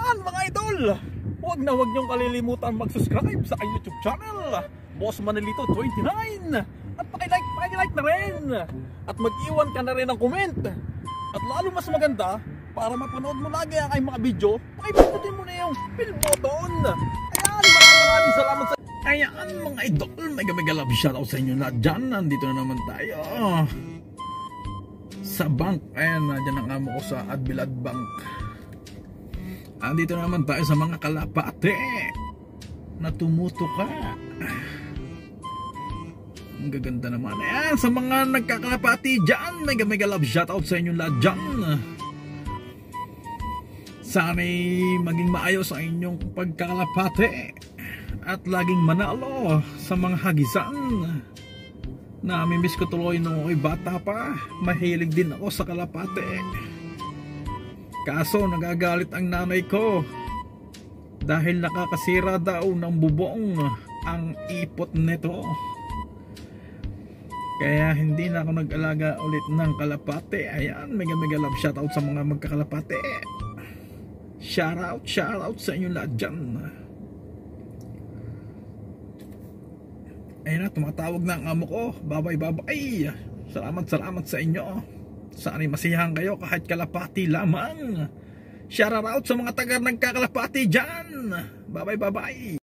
Ayan mga idol, huwag niyong kalilimutan mag-subscribe sa aking YouTube channel, Boss Manilito 29. At pakilike na rin. At mag-iwan ka na rin ng comment. At lalo mas maganda, para mapanood mo lagi ang aking mga video, pakipindutin mo na yung bell button. Ayan, maraming salamat sa... Ayan mga idol, mega love shoutout sa inyo lahat dyan. Nandito na naman tayo sa bank. Ayan, nadyan ang amo ko sa Adbilad Bank. Andito naman tayo sa mga kalapate na tumutuka. Ang gaganda naman. Ayan, sa mga nagkakalapati dyan, mega love shoutout sa inyo lahat dyan. Sana'y maging maayos ang inyong pagkakalapate at laging manalo sa mga hagisan. Namimiss ko tuloy nung ako'y bata pa. Mahilig din ako sa kalapate. Kaso nagagalit ang nanay ko dahil nakakasira daw ng bubong ang ipot nito. Kaya hindi na ako nag-alaga ulit ng kalapate. Ayan, mega love shoutout sa mga magkakalapate. Shoutout sa inyo lahat dyan. Ayun na, tumatawag na ang amo ko. Bye. Salamat sa inyo. Sana'y masiyahan kayo kahit kalapati lamang. Shoutout sa mga taga nagkakalapati dyan. Bye.